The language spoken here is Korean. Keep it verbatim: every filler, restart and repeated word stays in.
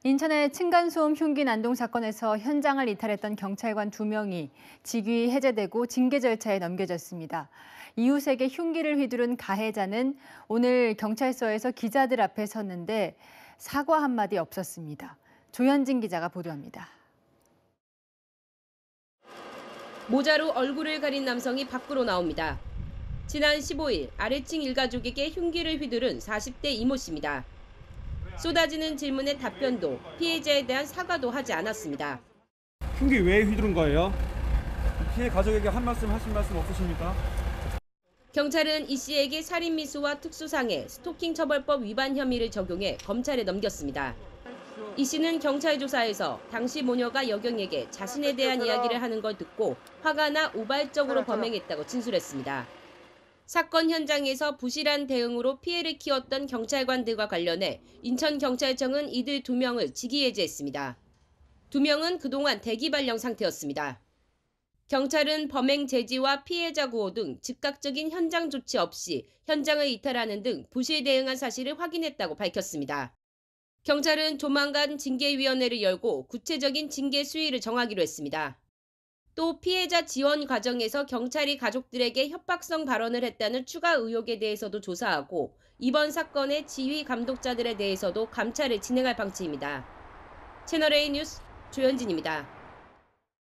인천의 층간소음 흉기 난동 사건에서 현장을 이탈했던 경찰관 두 명이 직위 해제되고 징계 절차에 넘겨졌습니다. 이웃에게 흉기를 휘두른 가해자는 오늘 경찰서에서 기자들 앞에 섰는데 사과 한마디 없었습니다. 조현진 기자가 보도합니다. 모자로 얼굴을 가린 남성이 밖으로 나옵니다. 지난 십오일 아래층 일가족에게 흉기를 휘두른 사십 대 이모 씨입니다. 쏟아지는 질문에 답변도 피해자에 대한 사과도 하지 않았습니다. 흉기 왜 휘두른 거예요? 피해 가족에게 한 말씀 하신 말씀 없으십니까? 경찰은 이 씨에게 살인미수와 특수상해, 스토킹 처벌법 위반 혐의를 적용해 검찰에 넘겼습니다. 이 씨는 경찰 조사에서 당시 모녀가 여경에게 자신에 대한 이야기를 하는 걸 듣고 화가 나 우발적으로 범행했다고 진술했습니다. 사건 현장에서 부실한 대응으로 피해를 키웠던 경찰관들과 관련해 인천경찰청은 이들 두 명을 직위해제했습니다. 두 명은 그동안 대기 발령 상태였습니다. 경찰은 범행 제지와 피해자 구호 등 즉각적인 현장 조치 없이 현장을 이탈하는 등 부실 대응한 사실을 확인했다고 밝혔습니다. 경찰은 조만간 징계위원회를 열고 구체적인 징계 수위를 정하기로 했습니다. 또 피해자 지원 과정에서 경찰이 가족들에게 협박성 발언을 했다는 추가 의혹에 대해서도 조사하고 이번 사건의 지휘 감독자들에 대해서도 감찰을 진행할 방침입니다. 채널A 뉴스 조현진입니다.